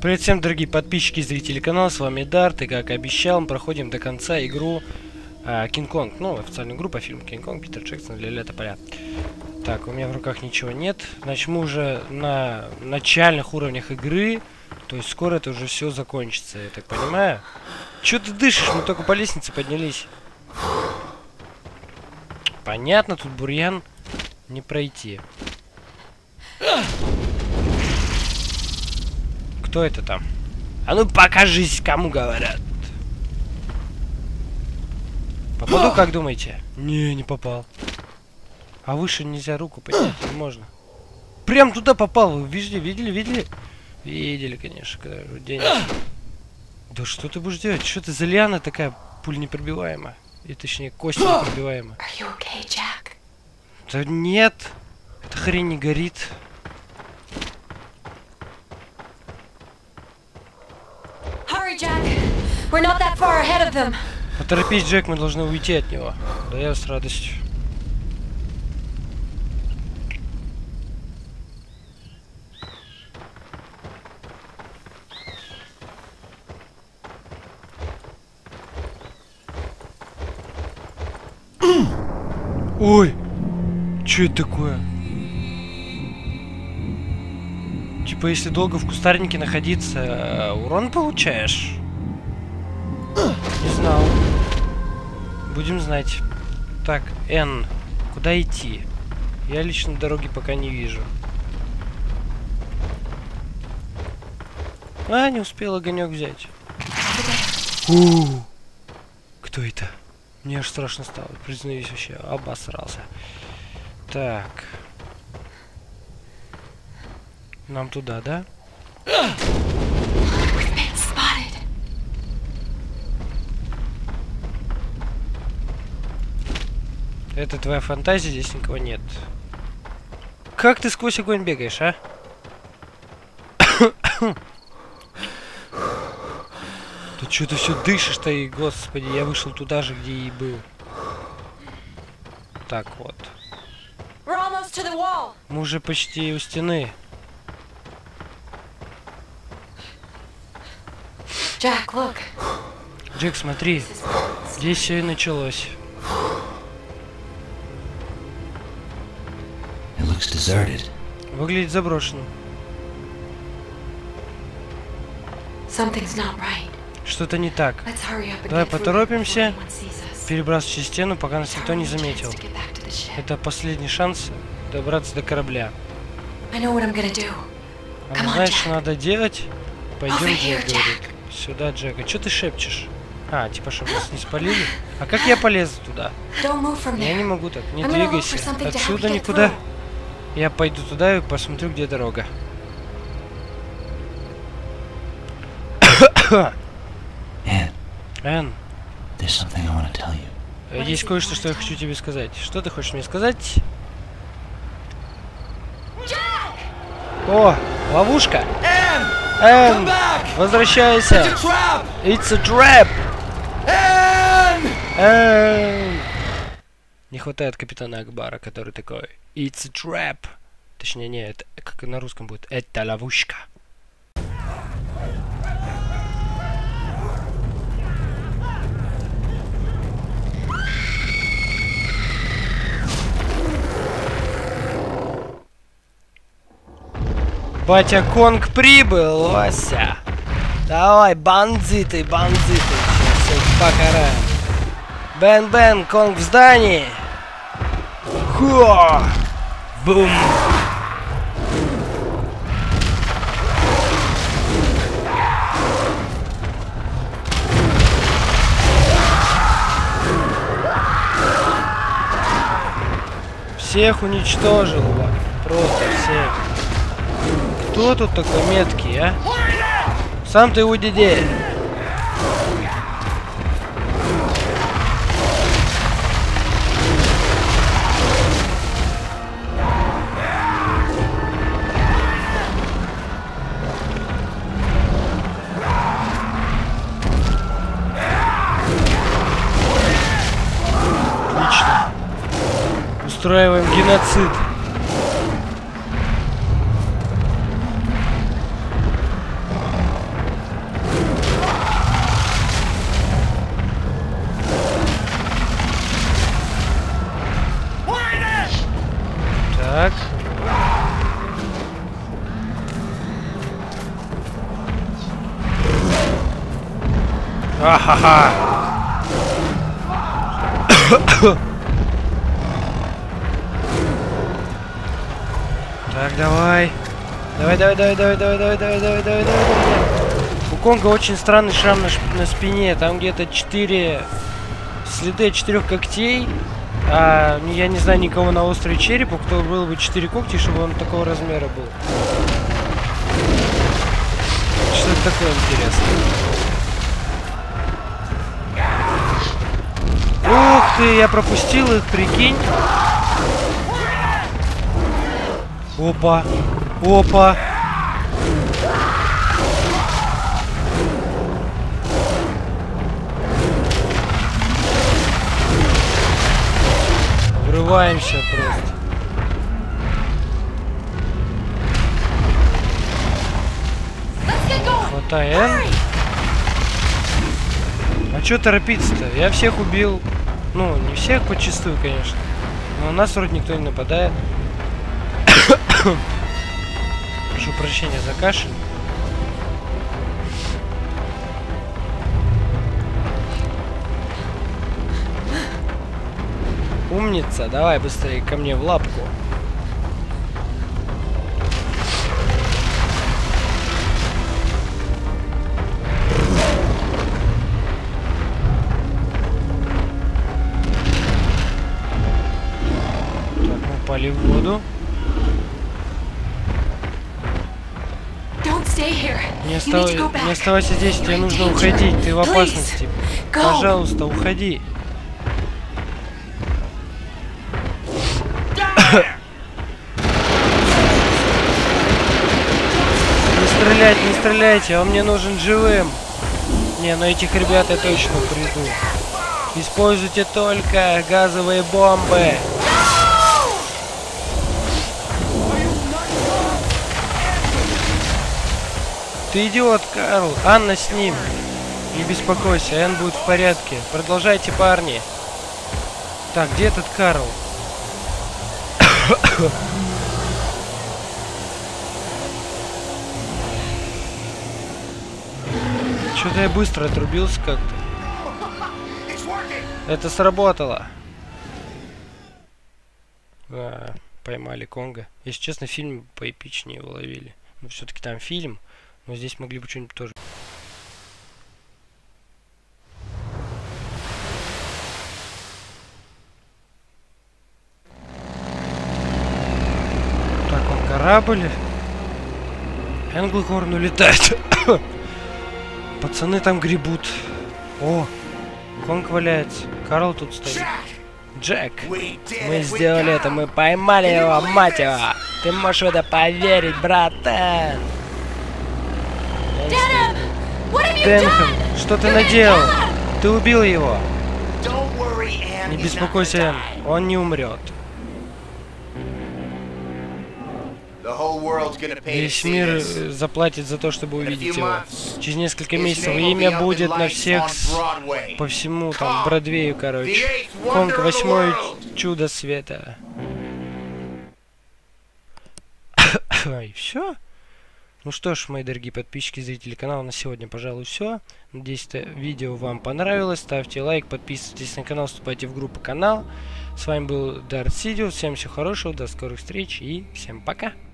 Привет всем, дорогие подписчики и зрители канала, с вами Дарт, и как обещал, мы проходим до конца игру King Kong, ну, официальную игру по фильму King Kong, Питер Джексон, Леля Тополя. Так, у меня в руках ничего нет, значит, мы уже на начальных уровнях игры, то есть скоро это уже все закончится, я так понимаю. Чё ты дышишь, мы только по лестнице поднялись. Понятно, тут бурьян не пройти. Кто это там? А ну покажись, кому говорят. Попаду, как думаете? Не попал. А выше нельзя руку поднять, не можно. Прям туда попал, вы видели? Видели, конечно, когда день. Да что ты будешь делать? Что ты за лиана такая пуль непробиваемая? И точнее, кость непробиваемая. Да нет, эта хрень не горит. Поторопись, Джек, мы должны уйти от него. Да я с радостью. Ой! Чё это такое? Типа, если долго в кустарнике находиться, урон получаешь? Не знал. Будем знать. Так, Н. Куда идти? Я лично дороги пока не вижу. А, не успел огонек взять. Кто это? Мне аж страшно стало. Признаюсь, вообще обосрался. Так. Нам туда, да? Это твоя фантазия, здесь никого нет. Как ты сквозь огонь бегаешь, а? Ты что-то все дышишь-то, и, господи, я вышел туда же, где и был. Так вот. Мы уже почти у стены. Джек, смотри. Здесь все и началось. Выглядит заброшенным. Что-то не так. Давай поторопимся. Перебраться через стену, пока нас никто не заметил. Это последний шанс добраться до корабля. А знаешь, что надо делать? Пойдем, Джек говорит. Сюда, Джек. А что ты шепчешь? А, типа, чтобы нас не спалили? А как я полезу туда? Я не могу так. Не двигайся. Отсюда никуда. Я пойду туда и посмотрю, где дорога. Энн. Есть кое-что, что я хочу тебе сказать. Что ты хочешь мне сказать? О, ловушка! Энн! Возвращайся! It's a trap! Энн! Не хватает капитана Акбара, который такой It's a trap. Точнее, не, это как на русском будет. Это ловушка. Батя Конг прибыл, Вася. Давай, бандиты. Сейчас их покараем. Бен, Конг в здании. Хо! Бум! Всех уничтожил, просто всех. Кто тут такой меткий, а? Сам ты уйди. Отлично. Устраиваем геноцид. Ха-ха-ха! Так, давай. Давай. У Конга очень странный шрам на спине. Там где-то 4 следы 4 когтей. А я не знаю никого на острове череп, у кого было бы 4 когти, чтобы он такого размера был. Что это такое интересное? Ух ты, я пропустил их, прикинь. Опа. Опа. Врываемся просто. Хватаем. А чё торопиться-то? Я всех убил. Ну, не всех подчистую, конечно. Но у нас вроде никто не нападает. Прошу прощения за кашель. Умница, давай быстрее ко мне в лапку. Так, мы упали в воду. Не оставайся здесь, тебе нужно уходить, ты в опасности. Пожалуйста, уходи. Не стреляйте, он мне нужен живым. Не, ну этих ребят я точно приду. Используйте только газовые бомбы. Ты идиот, Карл. Анна с ним. Не беспокойся, Энн будет в порядке. Продолжайте, парни. Так, где этот Карл? Что-то я быстро отрубился как-то. Это сработало. Поймали Конга. Если честно, фильм поэпичнее его ловили. Но все-таки там фильм. Но здесь могли бы что-нибудь тоже. Так, он корабль. Энглхорн улетает. Пацаны там гребут. О, Конг валяется. Карл тут стоит. Джек, мы сделали это, мы поймали его, мать его. Ты можешь в это поверить, братан. Денхэм, что ты наделал? Ты убил его. Не беспокойся, Энн, он не умрет. Весь мир заплатит за то, чтобы увидеть его. Через несколько месяцев имя будет на всех по всему там Бродвею, короче. Конг, 8-е чудо света. И все. Ну что ж, мои дорогие подписчики и зрители канала, на сегодня, пожалуй, все. Надеюсь, это видео вам понравилось. Ставьте лайк, подписывайтесь на канал, вступайте в группу канал. С вами был Дарт Сидиус. Всем всего хорошего, до скорых встреч и всем пока.